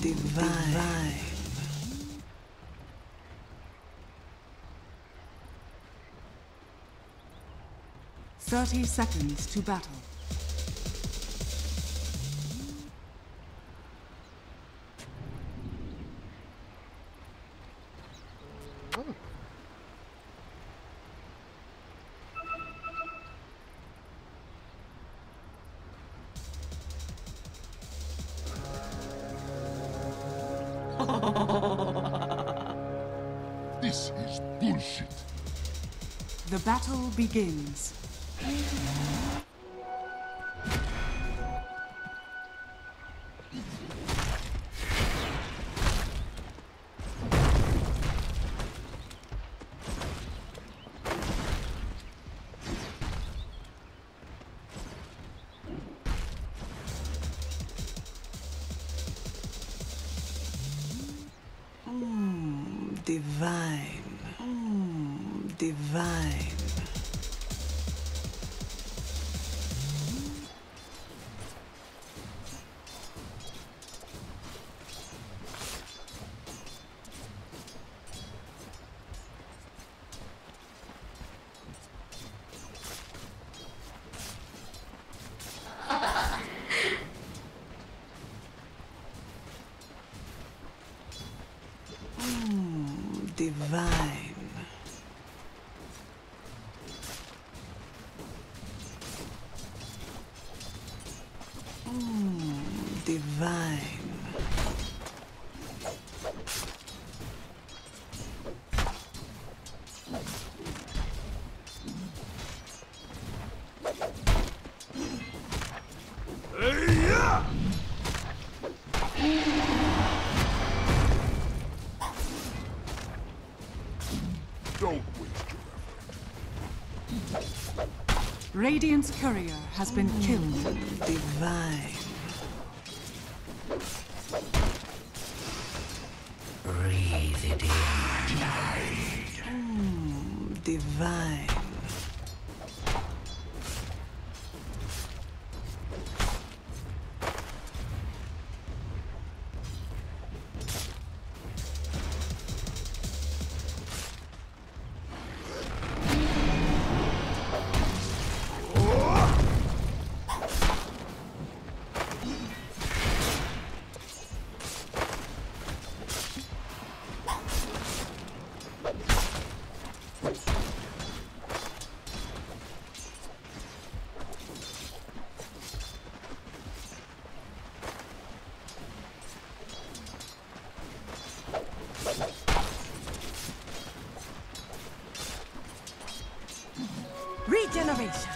Divine. 30 seconds to battle. This is bullshit. The battle begins. Divine. Divine. Divine. Divine. Don't waste your effort. Radiant's courier has been killed. Divine. Breathe it in. Divine. Regeneration.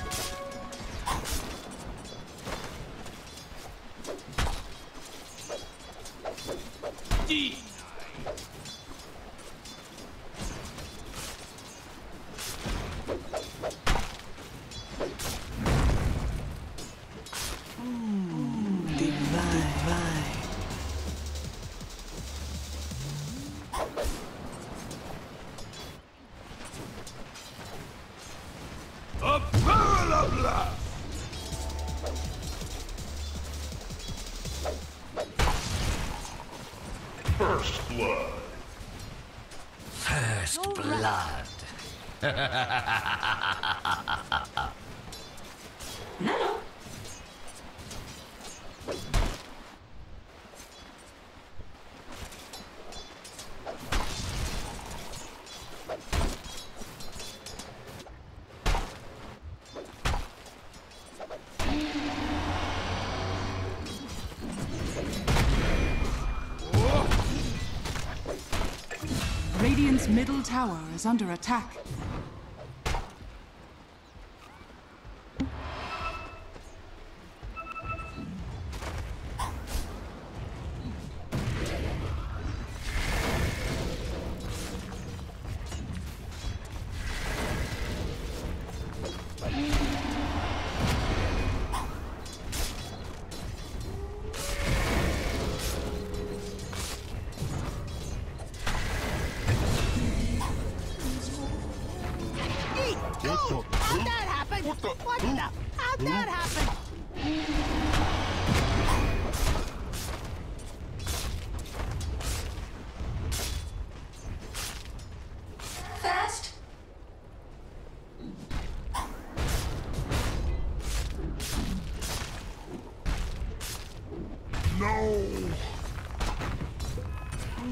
A parallel blast! First blood. First blood. Radiant's middle tower is under attack. How'd that happen? What the? How'd that happen?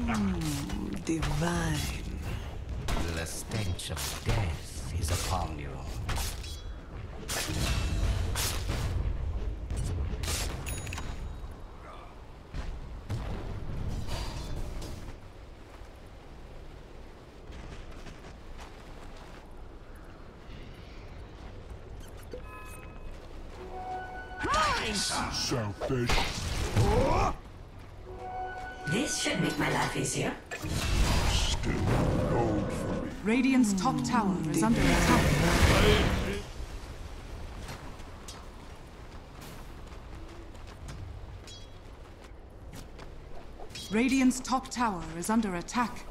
Divine. The stench of death is upon you. Selfish. This should make my life easier. Still gold for me. Radiant's top tower is under attack. Radiant's top tower is under attack.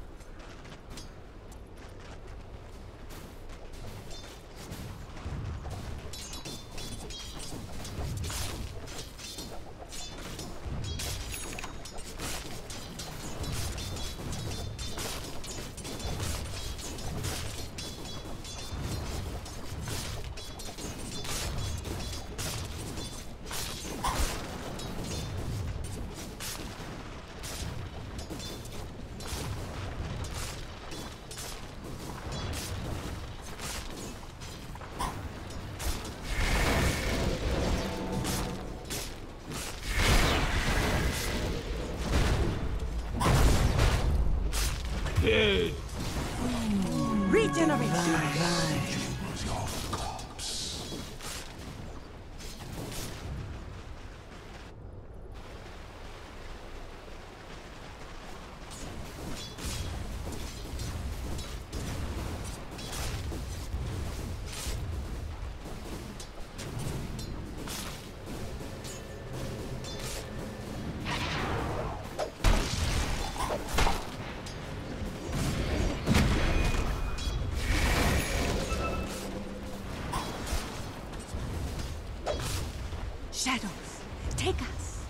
Regeneration. Shadows, take us.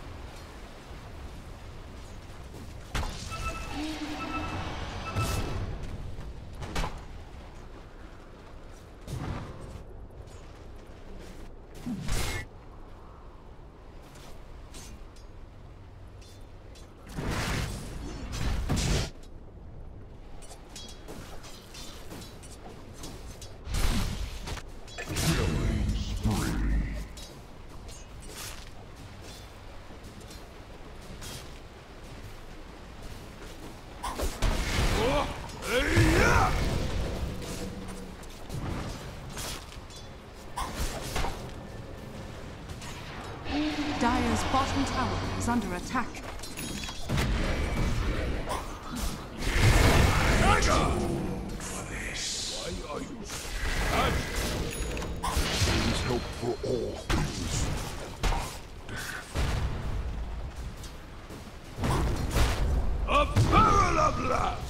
Killing spree. Dire's bottom tower is under attack. Why are you sad? Please help for all things. A barrel of laughs!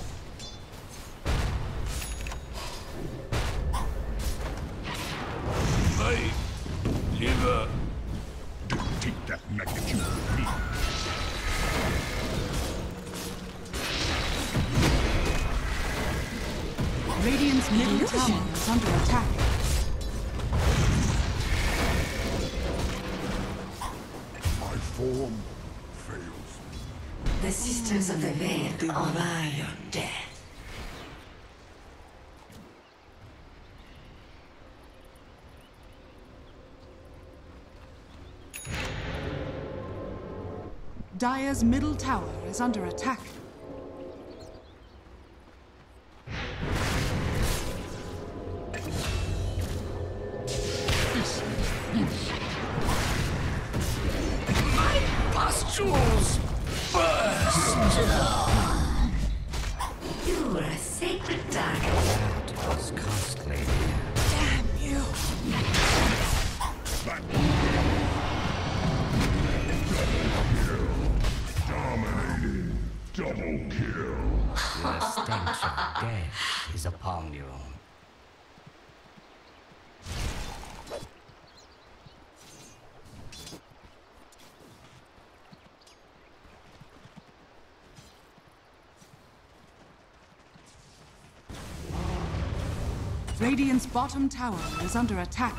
My liver. Take that magnitude with me. Radiant's middle tower is under attack. My form fails. The Sisters of the Veil honor your death. Dire's middle tower is under attack. Pustules burst! You are a sacred dark. That was costly. Damn you! Dominating. Double kill. The stench of death is upon you. Radiant's bottom tower is under attack.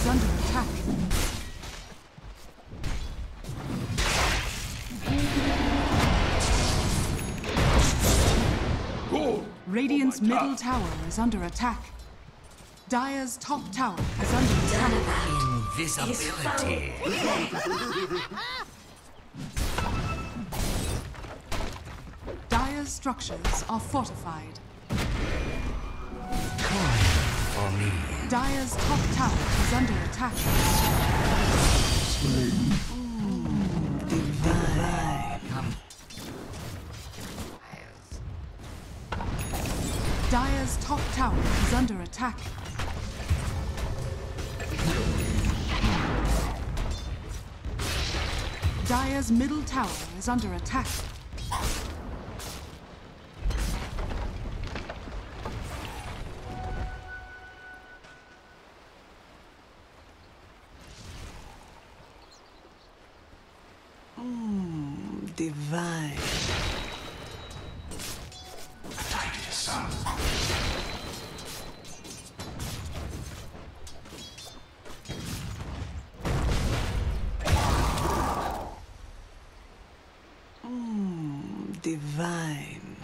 is under attack. Go! Radiant's middle tower is under attack. Dire's top tower is under attack. Invisibility. Dire's structures are fortified. Coin for me. Dire's top tower is under attack. Divine. Dire's top tower is under attack. Dire's middle tower is under attack. Divine. Divine.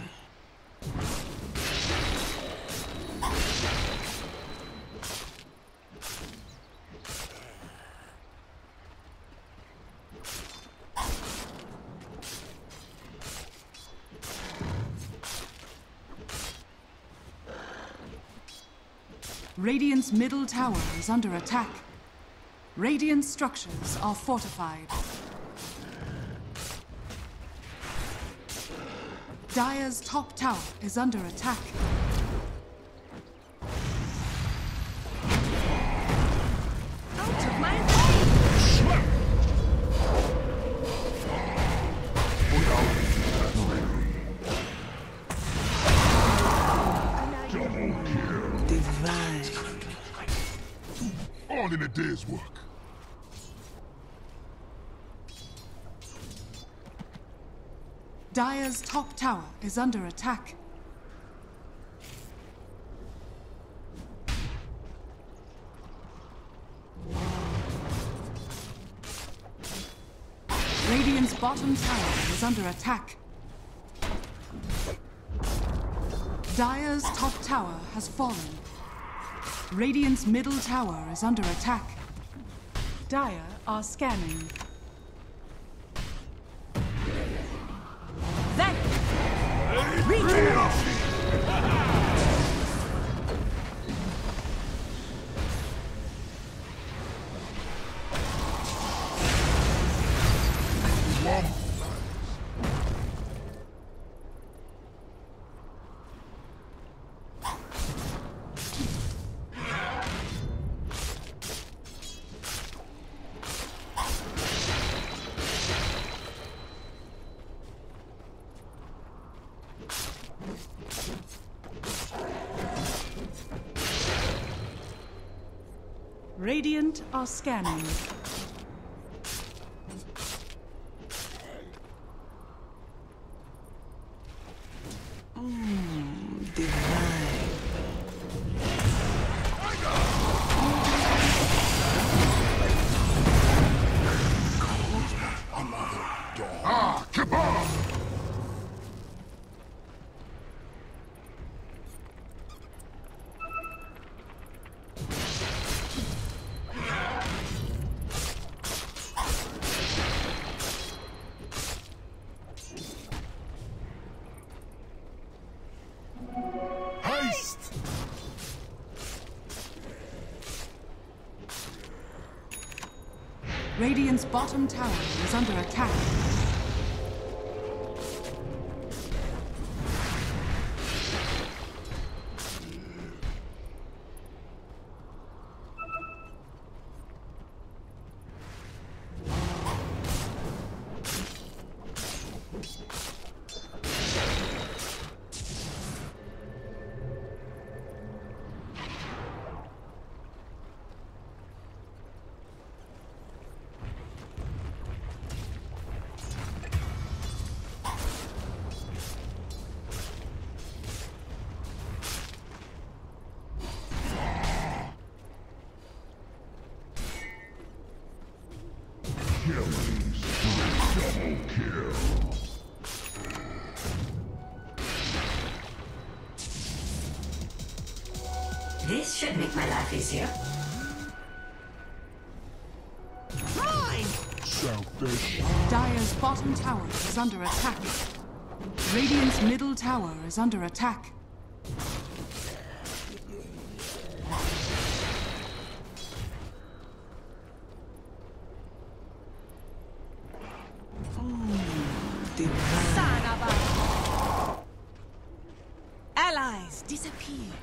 Radiant's middle tower is under attack. Radiant structures are fortified. Dire's top tower is under attack. Out of my way! Divine. All in a day's work. Dire's top tower is under attack. Radiant's bottom tower is under attack. Dire's top tower has fallen. Radiant's middle tower is under attack. Dire are scanning. Then! Regenerate! Radiant are scanning. Divine. Ah, kebab! Haste! Radiant's bottom tower is under attack. Killing double kill. This should make my life easier. Selfish. Dire's bottom tower is under attack. Radiant's middle tower is under attack. Divine. Allies disappear.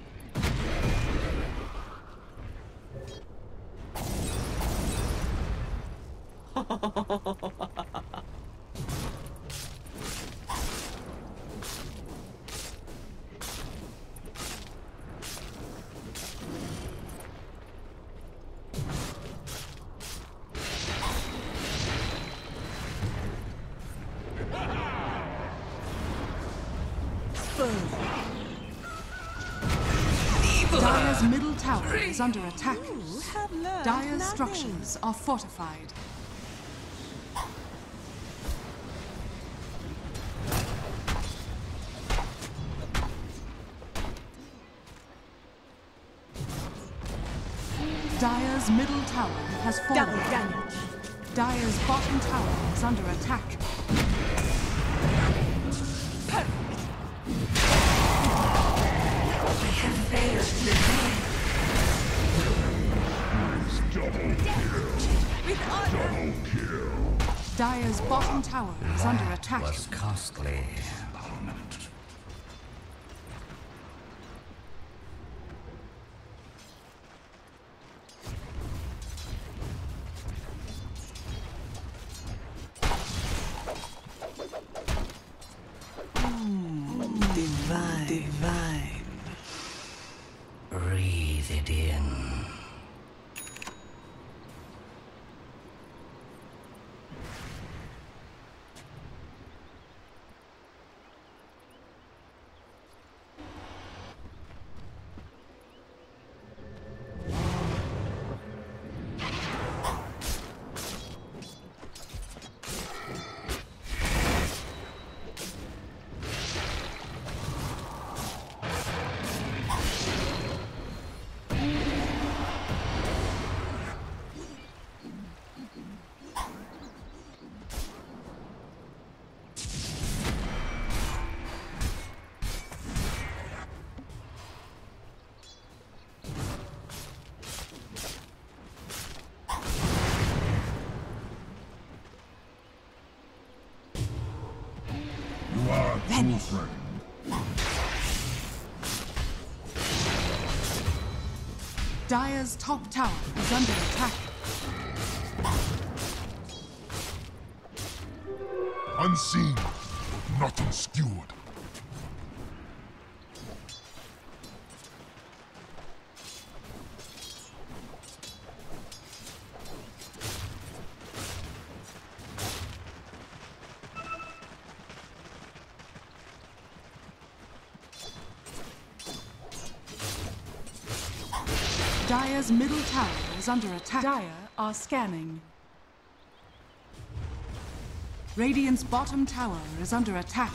Dire's middle tower is under attack. Have learned Dire's nothing. structures are fortified. Dire's middle tower has Double fallen. damage. Dire's bottom tower is under attack. I have failed to defend. Double kill. Double kill. Dire's bottom tower is under attack. Was costly. Divine. Divine. Breathe it in. You are true friend. Dire's top tower is under attack. Unseen, not obscured. Dire's middle tower is under attack. Dire are scanning. Radiant's bottom tower is under attack.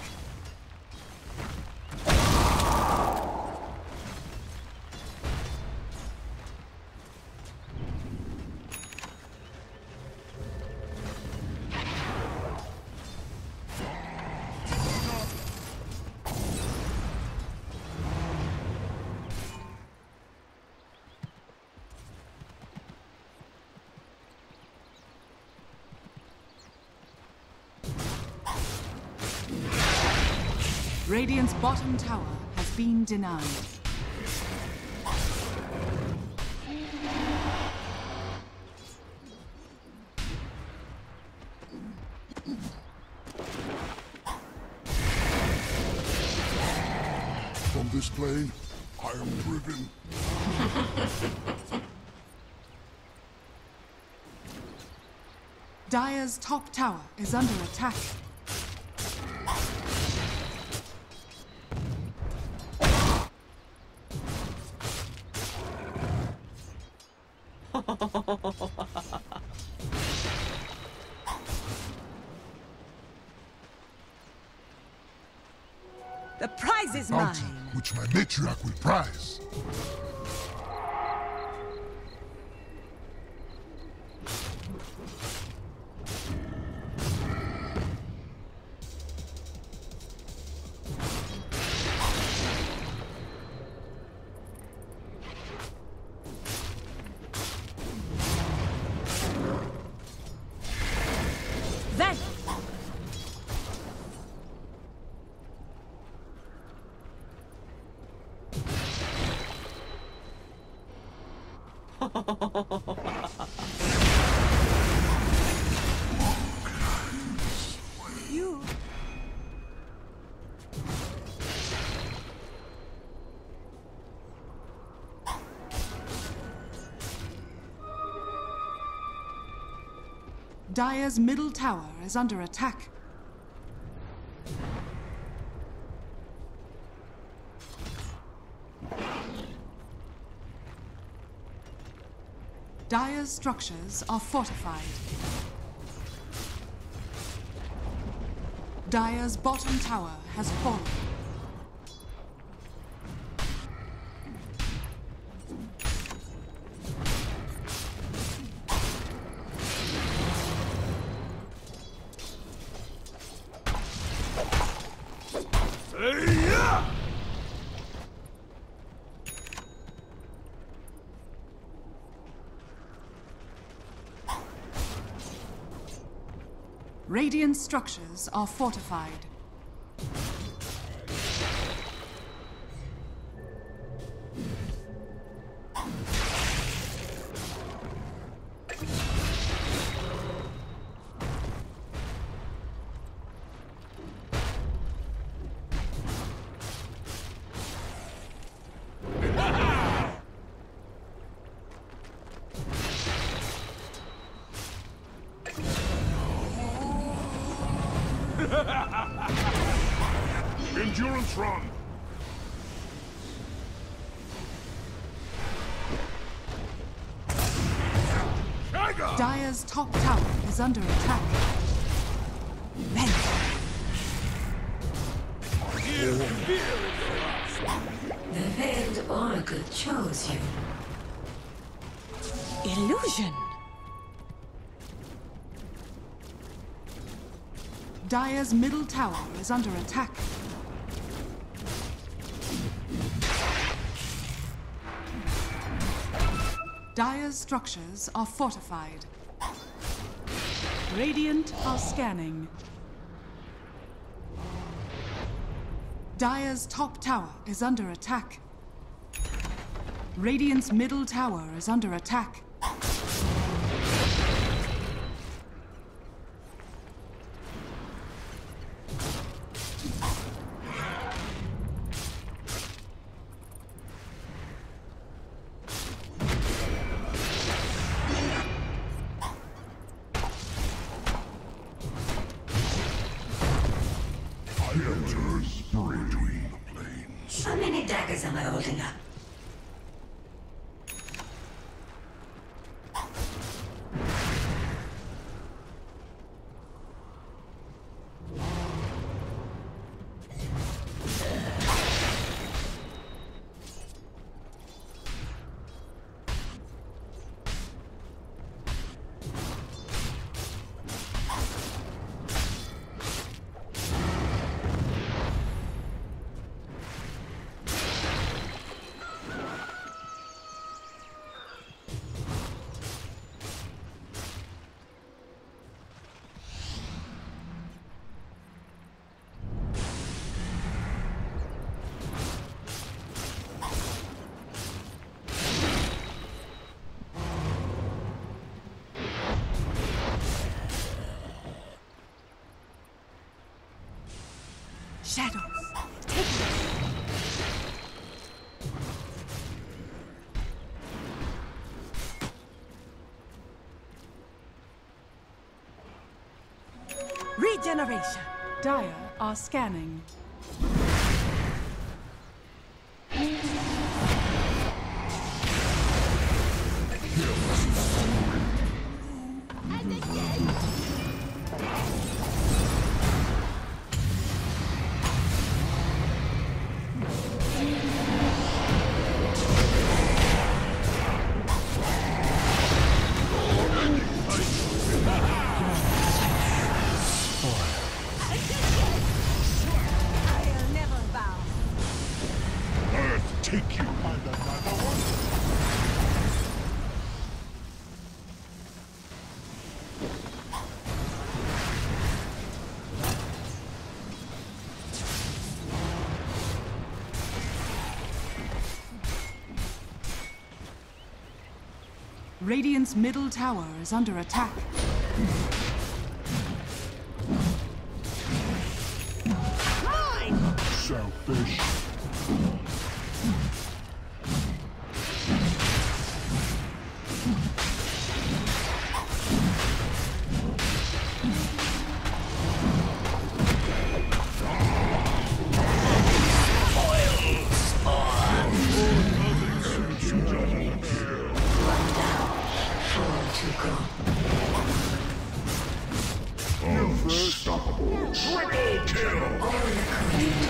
Radiant's bottom tower has been denied. From this plane, I am driven. Dire's top tower is under attack. Allies is bounty mine. which my matriarch will prize. Then you Dire's middle tower is under attack. Dire's structures are fortified. Dire's bottom tower has fallen. Radiant structures are fortified. Endurance run! Dire's top tower is under attack. The Veiled Oracle chose you. illusion. Dire's middle tower is under attack. Dire's structures are fortified. Radiant are scanning. Dire's top tower is under attack. Radiant's middle tower is under attack. Between the plains. How many daggers am I holding up? Shadows. Take it. Regeneration. Dire are scanning. Radiant's middle tower is under attack. Selfish. Unstoppable. Triple kill.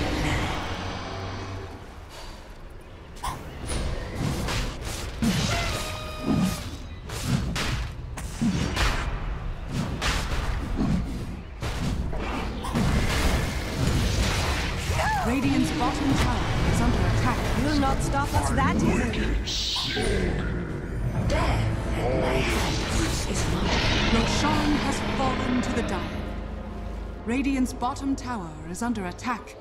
Radiant's bottom tower is under attack. Will not stop us that easily. Death at my hands is mine. Roshan has fallen to the dire. Radiant's bottom tower is under attack.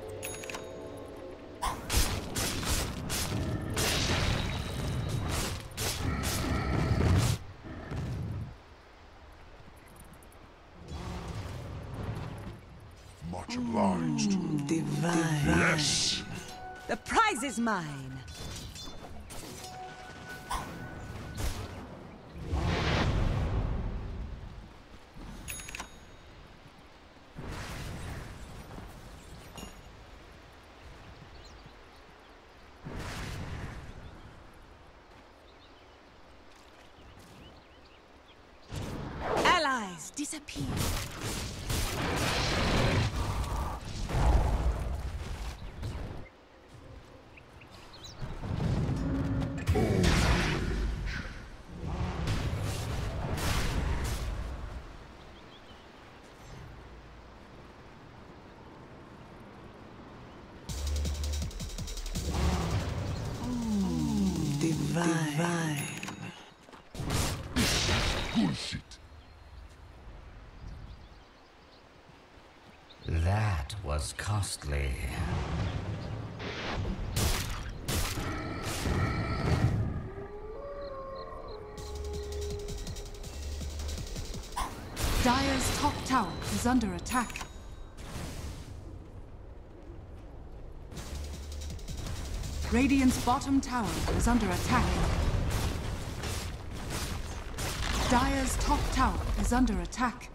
Much obliged. Divine. Yes. The prize is mine. Allies disappear. Divine. Bullshit. That was costly. Dire's top tower is under attack. Radiant's bottom tower is under attack. Dire's top tower is under attack.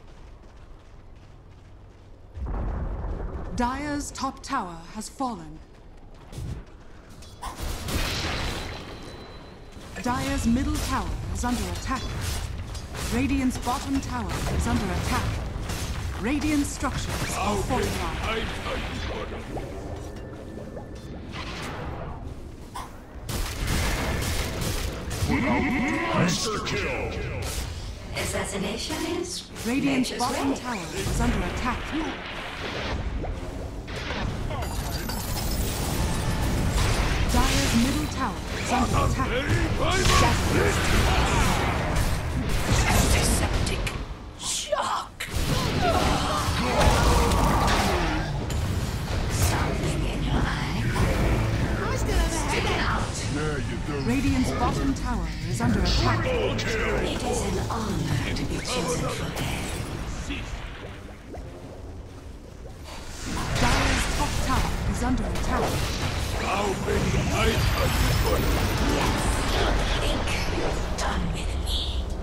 Dire's top tower has fallen. Dire's middle tower is under attack. Radiant's bottom tower is under attack. Radiant structures are fortified. Monster kill. Assassination is Radiant's nature's bottom way. tower is under attack. Dire's middle tower is under attack. Antiseptic shock. Something in your eye. Stick it out. There you go. Radiant's bottom tower is under attack. It is an honor to be chosen for death. Dire's top tower is under attack. How many nights have you put? Think you're done with me.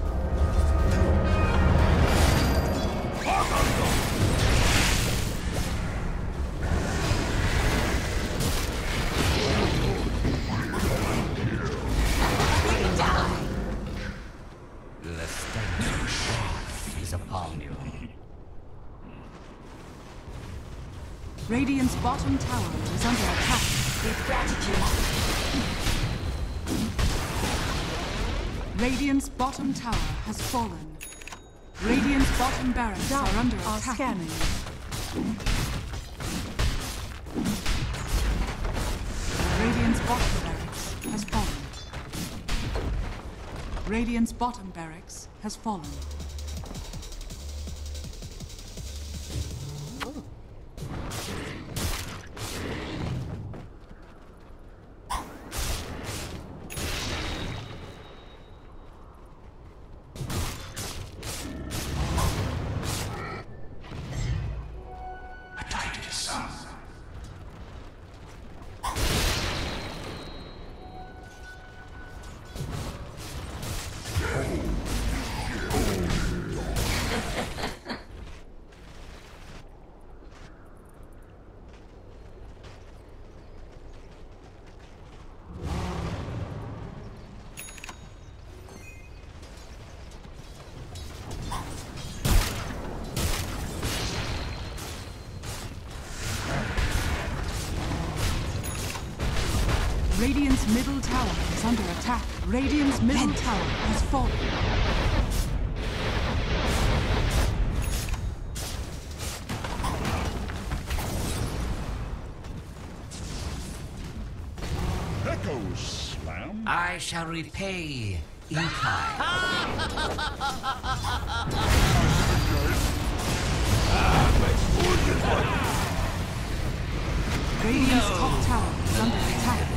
The stench of death is upon you. Radiant's bottom tower is under attack. With gratitude. Radiant's bottom tower has fallen. Radiant's bottom barracks are under attack. Scanning. Radiant's bottom barracks has fallen. Radiant's bottom barracks has fallen. Radiant's middle tower is under attack. Radiant's middle tower has fallen. Echoes slam. I shall repay in kind. Radiant's top tower is under attack.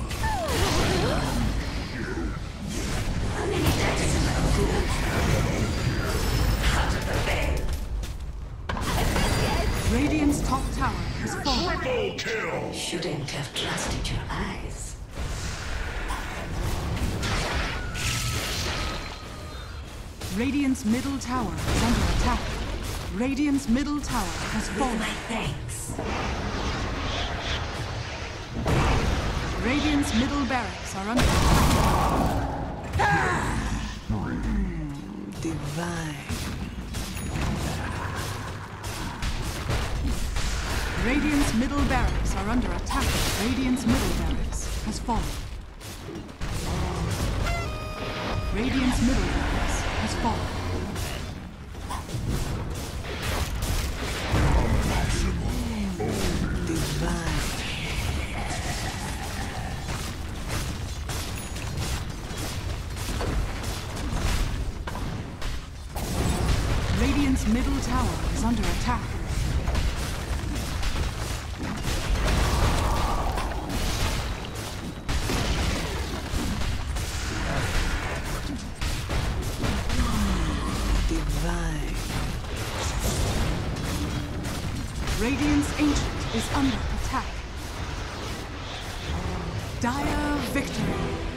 Radiant's top tower has fallen. Triple kill. Shouldn't have trusted your eyes. Radiant's middle tower is under attack. Radiant's middle tower has fallen. My thanks. Radiant's middle barracks are under attack. Divine. Radiant's middle barracks are under attack. Radiant's middle barracks has fallen. Radiant's middle barracks has fallen. Divine. Radiant's middle tower is under attack. Divine. Radiant's ancient is under attack. Dire victory.